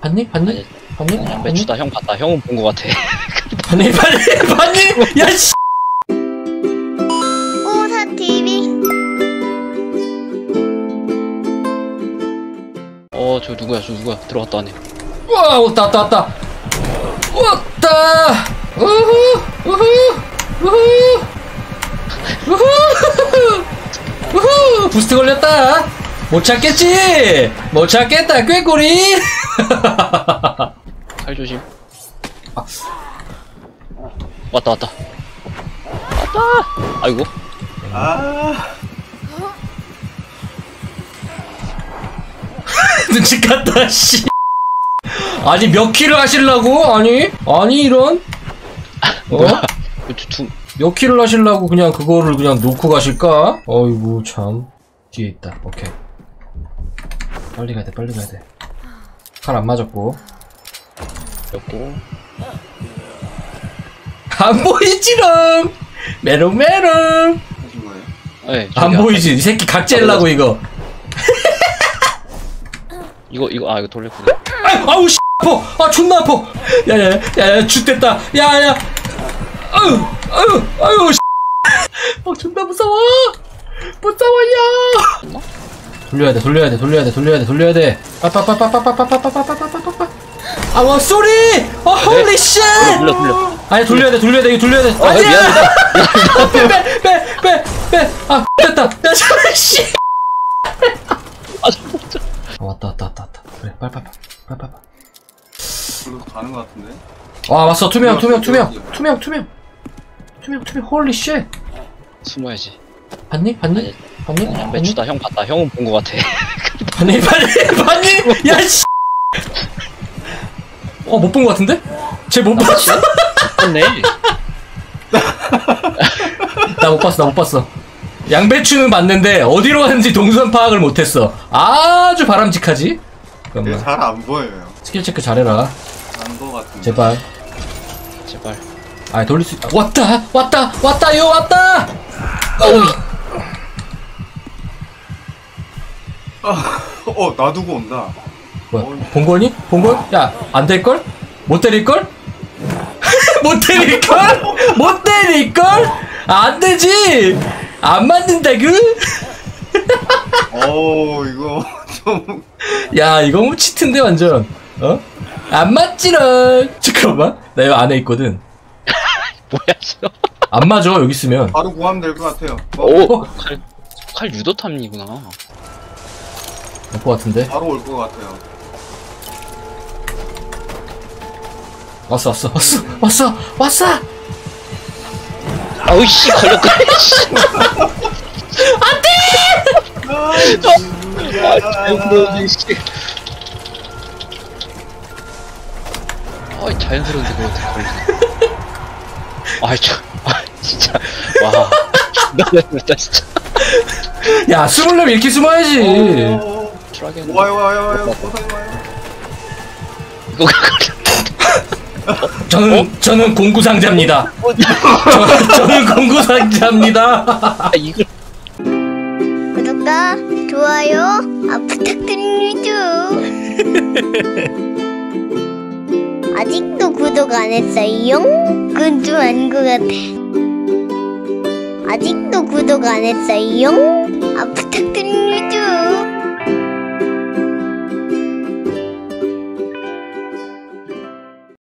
봤니? 봤니? 봤니? 그냥 매추다. 형 봤다. 형은 본 거 같아. 봤니? 봤니? 봤니? 야 씨. 오사TV. 저 누구야? 저 누구야? 들어왔다 안에. 와 왔다 왔다 왔다 왔다. 우후 우후 우후 우후 우후. 부스트 걸렸다. 못 찾겠지? 못 찾겠다 꾀꼬리. 칼 조심. 왔다 왔다. 왔다. 아이고. 눈치 깠다 씨. 아니 몇 킬을 하실라고? 아니 이런 몇 킬을 하실라고 그냥 그거를 그냥 놓고 가실까? 어이구 참. 뒤에 있다. 오케이. 빨리 가야 돼. 빨리 가야 돼. 칼 안 맞았고. 였고. 안 보이지롱. 메롱메롱. 네. 안 보이지. 이 새끼 각질라고 이거. 이거 이거 돌렸구나. 아우 씨 아파. 아 존나 아파. 야야야 죽됐다. 야야. 아유 씨. 존나 무서워. 무서워요. 돌려야 돼. 빠빠빠빠빠빠빠빠빠빠빠빠빠. 아 쏘리. 홀리 쉣. 돌려. 아니 돌려야 돼. 이거 돌려야 돼. 미안하다. 빼. 아 됐다. 야 씨. 왔다. 그래 빨리. 그래도 가는 것 같은데? 와 왔어. 투명. 홀리 쉣. 숨어야지. 봤니? 그냥 매추다. 형 봤다. 형은 본 거 같아. 봤니? 야 씨. 못 본 거 같은데? 쟤 못 봤어? 봤네. 나 못 봤어. 양배추는 봤는데 어디로 가는지 동선 파악을 못했어. 아주 바람직하지? 잠깐만. 잘 안 보여요. 스킬 체크 잘해라. 안 거 같은데. 제발. 아 돌릴 수 있다. 왔다요. 놔두고 온다. 뭐야? 본 거니? 야, 안 될걸? 못 때릴걸? 못 때릴걸? 안 되지! 안 맞는다구? 이거 좀. 야, 이거 뭐 치트인데, 완전. 안 맞지롱! 잠깐만. 나 여기 안에 있거든. 뭐야 지금? 안 맞아, 여기 있으면. 바로 구하면 될 것 같아요. 칼 유도탐이구나. 올 것 같은데? 바로 올 것 같아요. 왔어! 아우 씨 걸렸구나. 자연스러운데 그거 어떻게 걸리냐. 진짜 와 나랬다 진짜. 야, 숨으려면 이렇게 숨어야지. 와요. 이거 저는 공구상자입니다. 저는 공구상자입니다. 이걸 구독과 좋아요 부탁드립니다. 아직도 구독 안 했어요? 그건 좀 아닌 것 같아. 아직도 구독 안 했어요?